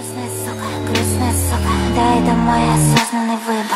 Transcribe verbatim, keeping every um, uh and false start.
Грустная сука, грустная сука, да, это мой осознанный выбор.